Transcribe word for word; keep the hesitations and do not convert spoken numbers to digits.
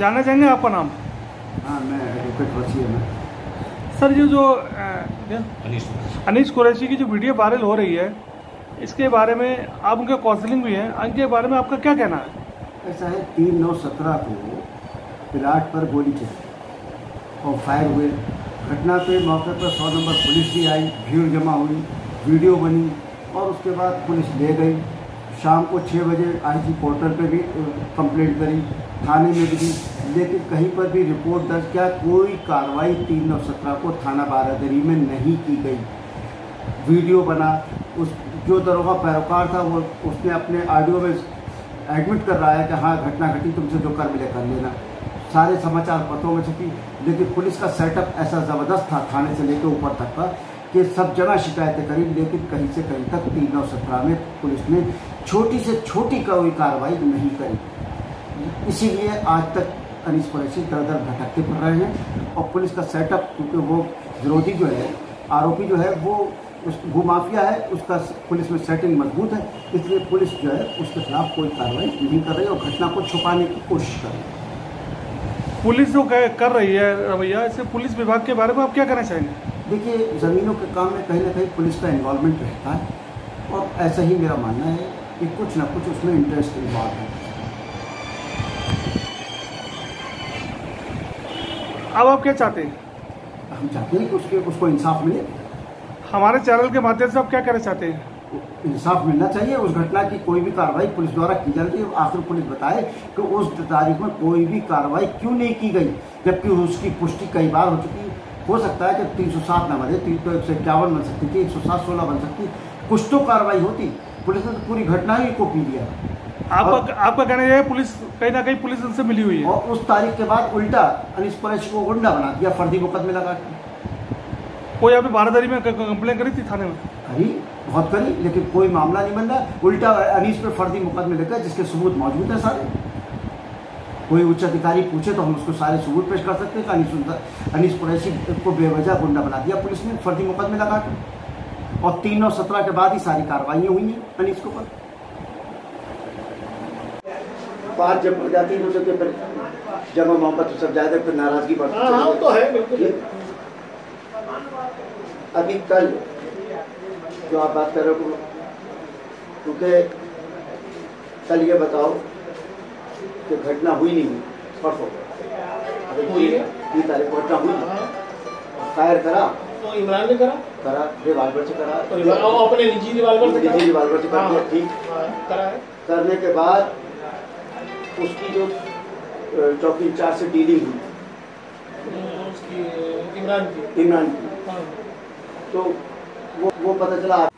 जानना चाहेंगे आपका नाम? हाँ, मैं एडवोकेट वसीम है। सर, ये जो अनीस अनीस कुरैशी की जो वीडियो वायरल हो रही है, इसके बारे में आप उनके काउंसलिंग भी हैं, उनके बारे में आपका क्या कहना है? ऐसा है, तीन नौ सत्रह को प्लाट पर गोली चली और फायर हुए। घटना पे मौके पर सौ नंबर पुलिस भी आई, भीड़ जमा हुई, वीडियो बनी और उसके बाद पुलिस ले गई। शाम को छः बजे आईजी पोर्टल पे भी कंप्लेंट करी, थाने में भी दी, लेकिन कहीं पर भी रिपोर्ट दर्ज किया, कोई कार्रवाई तीन नौ सत्रह को थाना बारादरी में नहीं की गई। वीडियो बना, उस जो दरोगा पैरोकार था वो उसने अपने ऑडियो में एडमिट कर रहा है कि हाँ घटना घटी, तुमसे जो कर मिले कर लेना। सारे समाचार पत्रों में छपी, लेकिन पुलिस का सेटअप ऐसा ज़बरदस्त था थाने से लेकर ऊपर तक का कि सब जगह शिकायतें करी, लेकिन कहीं से कहीं तक तीन नौ सत्रह में पुलिस ने छोटी से छोटी कोई कार्रवाई नहीं करी। इसीलिए आज तक अनीस कुरैशी दर दर भटकते फिर रहे हैं और पुलिस का सेटअप, क्योंकि वो विरोधी जो है, आरोपी जो है वो उस भूमाफिया है, उसका पुलिस में सेटिंग मजबूत है, इसलिए पुलिस जो है उसके खिलाफ कोई कार्रवाई नहीं कर रही और घटना को छुपाने की कोशिश कर रही है। पुलिस जो कर रही है रवैया, इससे पुलिस विभाग के बारे में आप क्या कहना चाहेंगे? देखिए, ज़मीनों के काम में कहीं ना कहीं पुलिस का इन्वॉल्वमेंट रहता है और ऐसा ही मेरा मानना है कि कुछ ना कुछ उसमें इंटरेस्ट इन्वॉल्व है। अब आप क्या चाहते हैं? हम चाहते हैं कि उसके उसको इंसाफ मिले। हमारे चैनल के माध्यम से आप क्या कहना चाहते हैं? इंसाफ मिलना चाहिए। उस घटना की कोई भी कार्रवाई पुलिस द्वारा की जाती है, आखिर पुलिस बताए कि उस तारीख में कोई भी कार्रवाई क्यों नहीं की गई, जबकि उसकी पुष्टि कई बार हो चुकी है। हो सकता है कि तीन सौ सात न बने, तीन सौ एक सौ इक्यावन बन सकती थी, एक सौ सात सोलह बन सकती, कुछ तो कार्रवाई होती। पुलिस ने तो पूरी घटना ही को पी लिया। आपका आपका कहना यह है पुलिस कहीं ना कहीं पुलिस उनसे मिली हुई है और उस तारीख के बाद उल्टा अनीस कुरैशी को गुंडा बना दिया, फर्जी मुकदमे लगा के। कोई अभी बारादरी में कंप्लेन करी थी थाने में? करी, बहुत करी, लेकिन कोई मामला नहीं बन रहा। उल्टा अनीस पे फर्जी मुकदमे लेकर, जिसके सबूत मौजूद हैं सारे। कोई उच्च अधिकारी पूछे तो हम उसको सारे सबूत पेश कर सकते हैं कि अनीस अनीस कुरैशी को बेवजह गुंडा बना दिया पुलिस ने, फर्जी मुकदमे लगा के। और तीन नौ सत्रह के बाद ही सारी कार्रवाइयाँ हुई हैं अनीस के ऊपर। बात जब बढ़ जाती है तो फिर जब मोहब्बत तो सब ज्यादा फिर नाराजगी बढ़ती है। हाँ, तो है बिल्कुल। अभी कल जो आप बात कर रहे हो, क्योंकि कल ये बताओ कि घटना हुई नहीं हुई, परसों तीन तारीख को घटना हुई, फायर करा तो इमरान ने करा करा रिवाल्वर से करा, तो अपने निजी रिवाल्वर से निजी रिवाल्वर से कर दिया, ठीक करा है। करने के बाद उसकी जो चौकी इंचार्ज से डीलिंग हुई, उसकी इमरान की इमरान की, तो वो वो पता चला